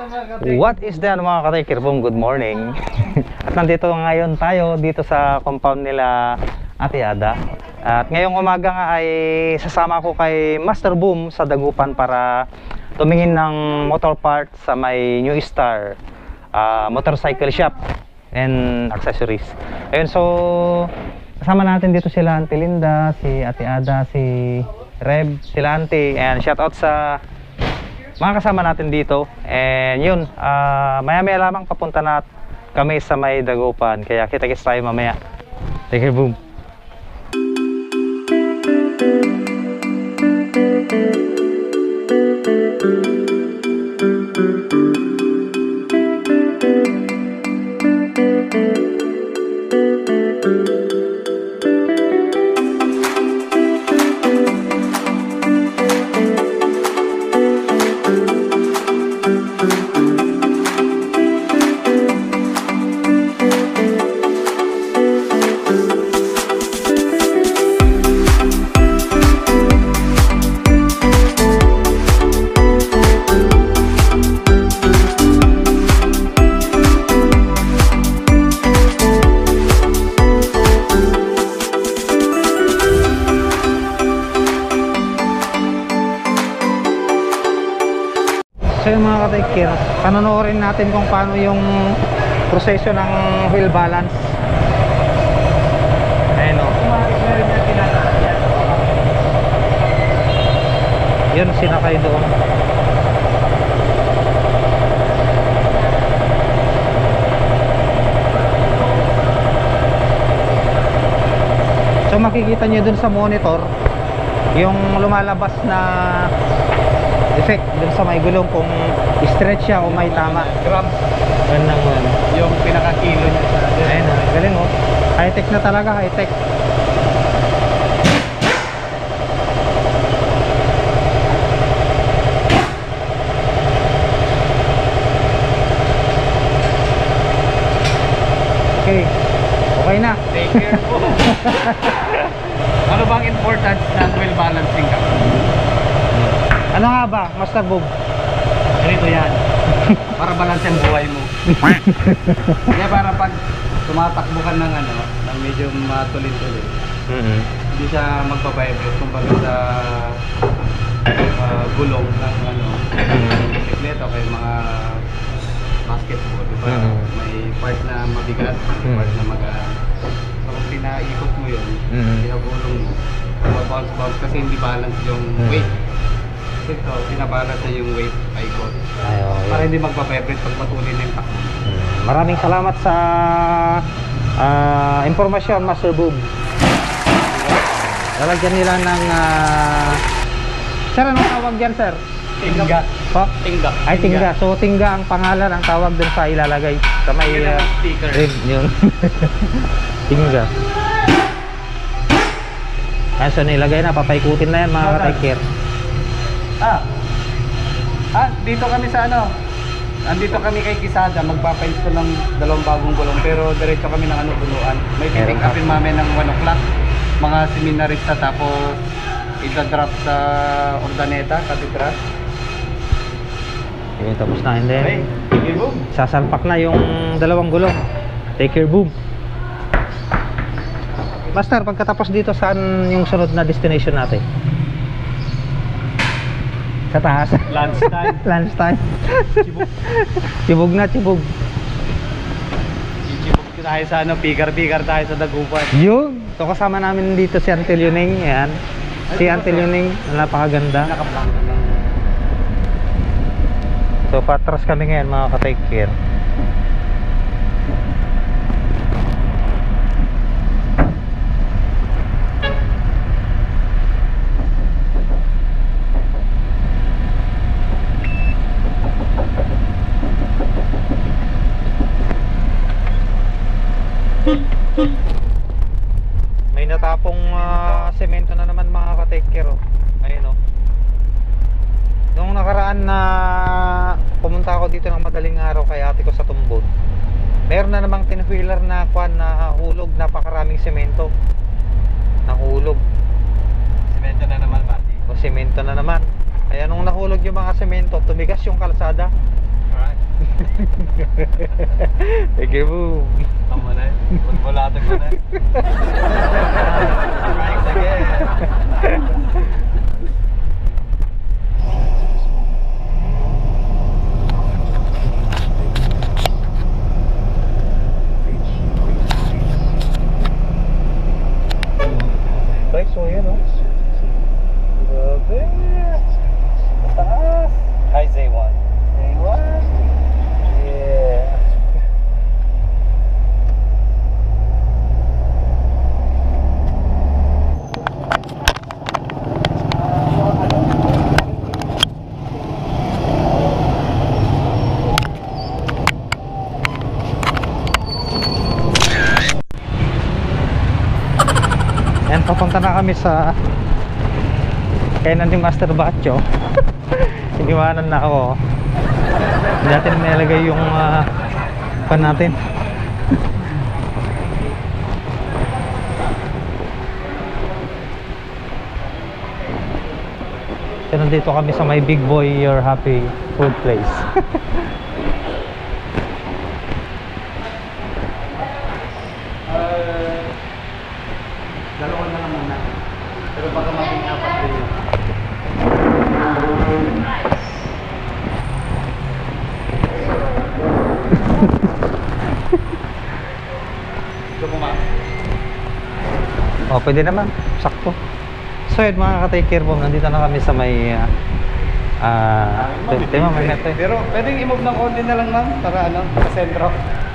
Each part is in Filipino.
What is that mga ka-taker boom? Good morning. At nandito ngayon tayo dito sa compound nila Ate Ada. At ngayong umaga nga ay sasama ko kay Master Boom sa Dagupan para tumingin ng motor parts sa may New Star motorcycle shop and accessories. Ayun, so kasama natin dito sila Auntie Linda, si Ate Ada, si Reb, sila Auntie. And shout out sa mga kasama natin dito. And yun, maya-maya lamang papunta na kami sa may Dagupan. Kaya kita-kits tayo mamaya. Take care, boom. So yung mga ka-taker, panonoodin natin kung paano yung proseso ng wheel balance. Ayun o. Yun, sinakay doon. So makikita nyo dun sa monitor yung lumalabas na effect dun sa may gulong kung stretch siya o may tama. Gram. Ganang Yung pinaka-kilo niya sa atin. ayun o, galing o. High tech na talaga, high tech. Okay, okay na. Take care po. Ano bang importance ng wheel balancing ka? Ano nga ba, Master Boom? Ganito yan. Para balance ang buhay mo. Kaya para pag tumatakbo ka ng ano, ng medyo matuloy-tuloy, hindi siya magpapaibot kumbaga sa gulong ng ano, bisikleta o kaya mga basketball, diba? May part na mabigat, may part na magaan. So kung pinaikot mo yun, pinagulong mo, mabounce kasi hindi balance yung weight. Ito, pinabalance na yung weight ikot. Para hindi magpa-vibrate pag matuloy na yung takbo. Maraming salamat sa impormasyon, Master Boom. Lalagyan nila ng sir, anong tawag dyan, sir? Tingga. Tingga. Ay, tingga. So, tingga ang pangalan, ang tawag dun sa ilalagay sa may sticker. Yun. Tingga. Ayan, so nilagay na, papaikutin na yan mga ka-taker. Dito kami sa ano, andito kami kay Kisada, magpapainstall ng dalawang bagong gulong, pero diretso kami ng ano, bunuan. May pipick upin mami ng 1 o'clock, mga seminarista, tapos ita-drop sa Ordaneta, Katedral. Yun, tapos na, and then Okay, take care, boom. sasalpak na yung dalawang gulong. Take care, boom. Master, pagkatapos dito, saan yung sunod na destination natin? Sa taas. Lunchtime. Lunchtime. Chibog. Chibog na, chibog. Chibog tayo sa ano, pigar-pigar tayo sa Dagupan. Yun. So kasama namin dito si Auntie Yuning. Ayan. Si Auntie Yuning, napakaganda. Nakaplanka lang. So patras kami ngayon mga ka-take care. May natapong semento na naman mga ka-take care. Ayun o. Nung nakaraan na pumunta ako dito ng madaling araw kay ate ko sa Tumbon, meron na namang tin-wheeler na kwan na hulog, napakaraming semento nahulog. Semento na naman, Mati. O semento na naman. Kaya nung nahulog yung mga semento, tumigas yung kalsada. Alright. Tiger boom. Tama na eh. Bulatag mo na eh. Thanks again. Guys, so yun, oh. Grabe. Mataas. Hi, Zay1. Zay1. Yeah. Yan, papunta na kami sa kainan ni Master Batcho. Iniwanan na ako. Hindi natin nilagay yung pan natin. So, nandito kami sa may Big Boy You're Happy food place. Dalawa na lang muna. Pero baka maging apat din yun. Gusto mo ma? Oh, pwede naman. Sakto. So yun mga ka-take care po, nandito na kami sa may tema may neto eh. Pero pwedeng i-move ng konti na lang ma'am para ano, sa sentro.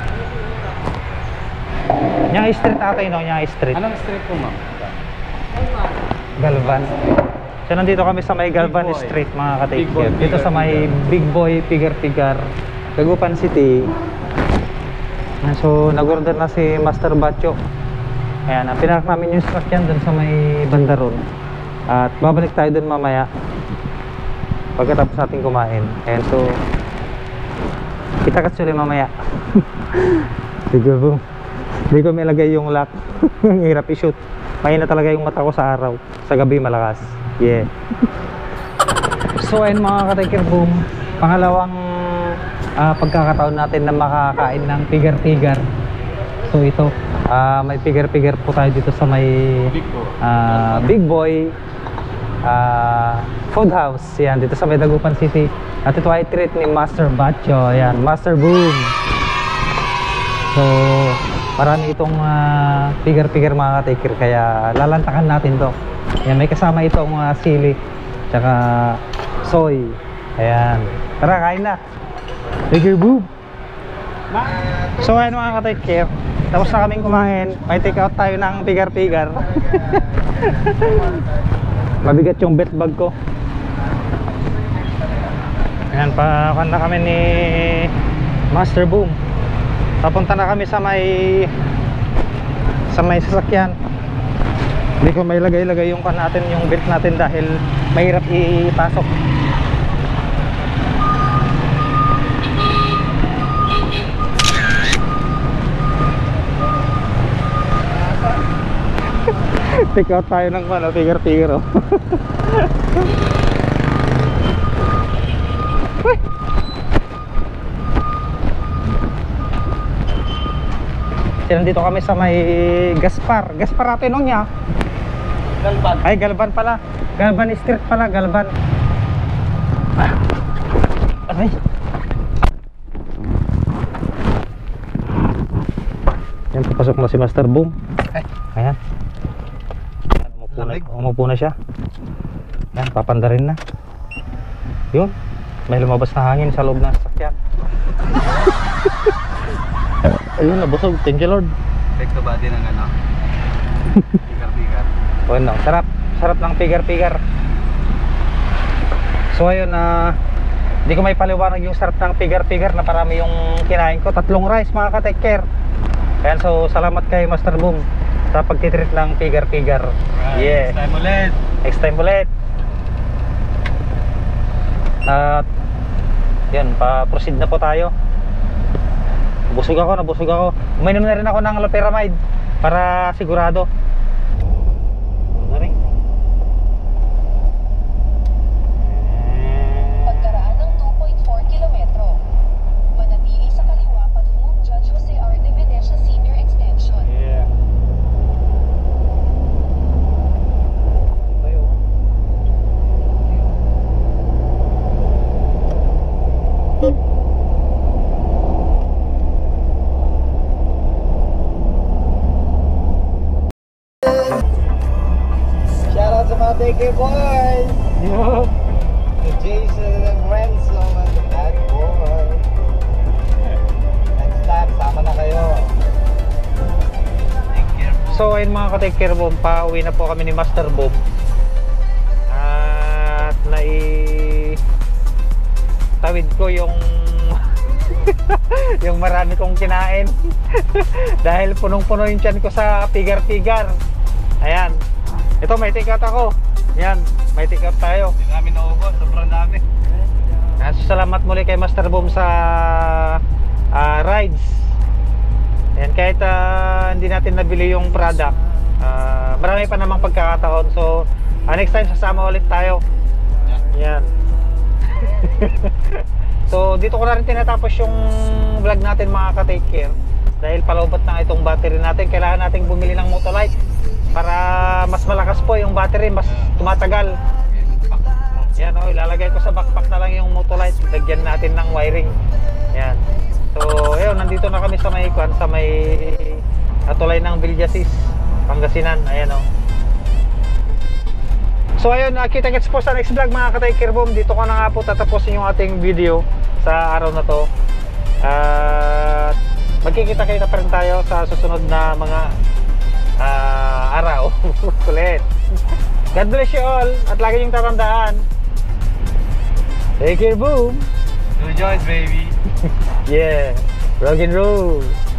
Yang street ata yun, yang street. Anong street po ma'am? Galvan. So nandito kami sa may Galvan Big Boy. Street mga ka-take Big Boy, care. Dito sa may Pigar. Big Boy Pigar, Dagupan City. So nag-order na si Master Batcho. Ayan, pinarak namin yung sasakyan dun sa may bandaron. At babalik tayo dun mamaya pagkatapos natin kumain. Ayan, so kita-kats ulit mamaya. Sige boom. Hindi ko may lagay yung lock. Ang hirap i-shoot. Mahina talaga yung mata ko sa araw. Sa gabi malakas. Yeah. So ayun mga ka-taker boom, pangalawang pagkakataon natin na makakain ng pigar-pigar. So ito, may pigar-pigar po tayo dito sa may Big Boy Food House. Yan, dito sa may Dagupan City. At ito ay treat ni Master Batcho. Yan, Master Boom. So marami itong pigar-pigar mga ka-taker, kaya lalantakan natin to. Yan, may kasama itong sili tsaka soy. Ayan, tara kain na. Tiger boom. So ayan mga ka-taker, tapos na kaming kumain. May take out tayo ng pigar-pigar. Mabigat yung bet bag ko. Ayan, pakan na kami ni Master Boom. Papunta na kami sa may sasakyan. Hindi ko may lagay-lagay yung kan natin, yung belt natin dahil mahirap ipasok. Take out tayo ng pigar-pigar oh. Nandito kami sa may Gaspar ate nung niya. Galban. Ay, Galvan pala. Galvan Street pala, Galvan. Ay. Yan, papasok na si Master Boom. Ayan. Umupo na siya. Yan, papandarin na. Yun. May lumabas na hangin sa loob ng sasakyan. Ayun, nabusog. Thank you Lord. Epekto ba din ng ano? Pigar-pigar. Bueno, sarap. Sarap ng pigar-pigar. So ayun, hindi ko may paliwanag yung sarap ng pigar-pigar na parami yung kinain ko. 3 rice mga ka-take care. Ayan, so salamat kay Master Boom sa pagtitreat ng pigar-pigar. Yeah. Next time ulit. Next time ulit. At yun, pa-proceed na po tayo. Nabusog ako. Uminom na rin ako ng loperamide para sigurado. Pagkaraan ng 2.4 kilometro. Take care, boys! The Jason and Renzo and the bad boy. Next time, sama na kayo. Take care, boys. So ayun mga ka-take care boom, pauwi na po kami ni Master Boom. At tawid ko yung yung marami kong kinain. Dahil punong-puno yung tiyan ko sa pigar-pigar. Ayan. Ito may take out ako. Yan, may take out tayo. Hindi namin naubos, sobrang dami. Salamat muli kay Master Boom sa rides. Ayan, kahit hindi natin nabili yung product, marami pa namang pagkakataon. So next time sasama ulit tayo. Yan. So dito ko na rin tinatapos yung vlog natin mga ka-take care. Dahil palaubat na itong battery natin, kailangan nating bumili ng Motolite para mas malakas po yung battery, mas tumatagal. Yan, ilalagay ko sa backpack na lang yung Motolite. Lagyan natin ng wiring. Yan. So ayun, nandito na kami sa may tulay ng Villasis, Pangasinan. Ayan o. So ayun, kita-kits po sa next vlog mga ka-take care boom. Dito ko na nga po tatapusin yung ating video sa araw na to. Magkikita-kita pa rin tayo sa susunod na mga araw. Kulit. God bless you all. At lagi yung tatandaan, take care boom. Rejoice, baby. Yeah, rock and roll.